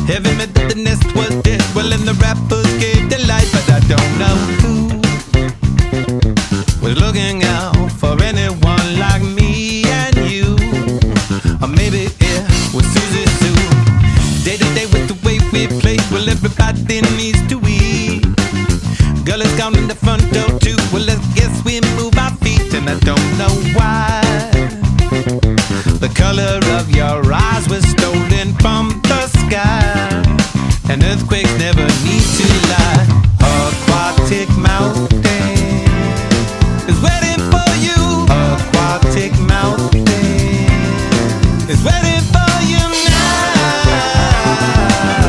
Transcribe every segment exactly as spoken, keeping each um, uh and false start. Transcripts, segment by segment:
Heaven meant that the nest was dead. Well, and the rappers gave the light, but I don't know who was looking out for anyone like me and you. Or maybe it was Susie Sue. Day to day with the way we play. Well, everybody needs to eat. Girl is gone in the front door too. Well, I guess we move our feet, and I don't know why. The color of your eyes was stolen from the sky, and earthquakes never need to lie. Aquatic mountain is waiting for you. Aquatic mountain is waiting for you now.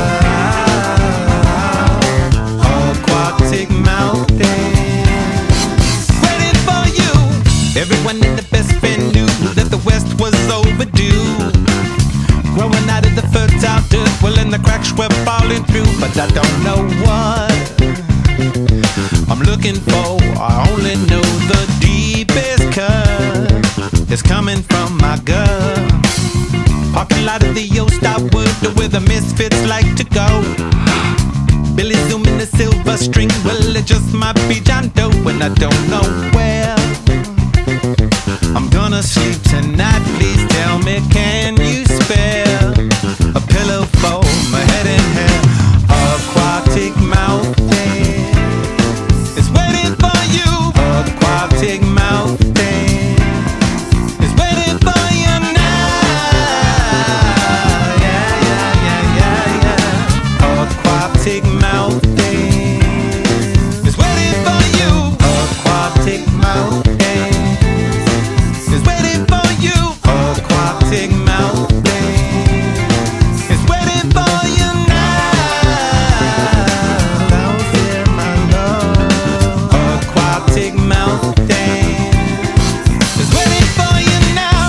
Aquatic mountain waiting for you. Everyone in the best friend knew that the West was overdue. Growing out of the fertile dirt, well, and the cracks were falling through, but I don't know what I'm looking for. I only know the deepest cut is coming from my gut. Parking lot of the old Starwood, where the misfits like to go. Billy Zoom in the silver string, well, it just might be John Doe, and I don't know where I'm gonna sleep tonight. Please tell me, can you spare a pillow for my head and hair? Aquatic mountain is waiting for you. Aquatic mountain is waiting for you now. Yeah, yeah, yeah, yeah, yeah. Aquatic mountain is waiting for you. Aquatic mountain is waiting for you. Aquatic mountain is waiting for you now. Down there, my love. Aquatic mountain is waiting for you now.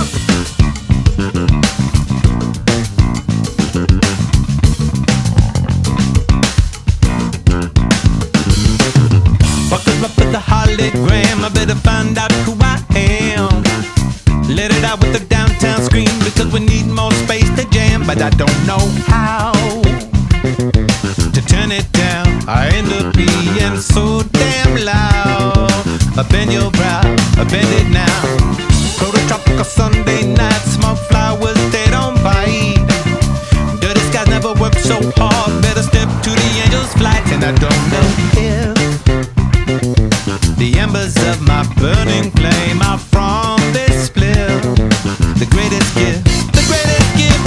Buckle up with the hologram. I better find out who I am. Let it out with the downtown scream, because we need more space to jam, but I don't know how to turn it down. I end up being so damn loud. I bend your brow, I bend it now. Prototropical Sunday night, small flowers, they don't bite. Dirty skies never work so hard. Better step to the angel's flight, and I don't know if the embers of my burning flame are from this split. The greatest gift, the greatest gift.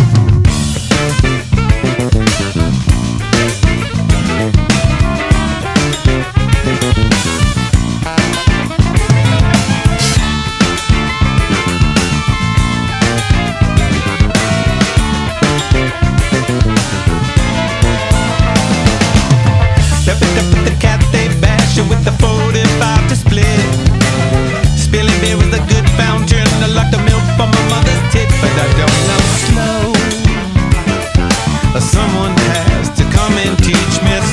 Step it up with the cat, they bash it with the forty-five to split. Spilling beer is a good fountain. I like the milk from my mother's tit, but I don't know slow. Someone has to come and teach me